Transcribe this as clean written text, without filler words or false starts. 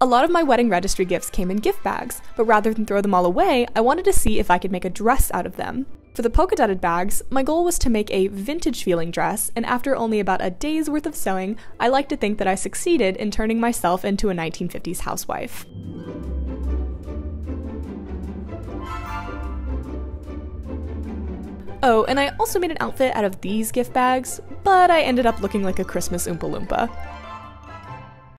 A lot of my wedding registry gifts came in gift bags, but rather than throw them all away, I wanted to see if I could make a dress out of them. For the polka dotted bags, my goal was to make a vintage-feeling dress, and after only about a day's worth of sewing, I like to think that I succeeded in turning myself into a 1950s housewife. Oh, and I also made an outfit out of these gift bags, but I ended up looking like a Christmas Oompa Loompa.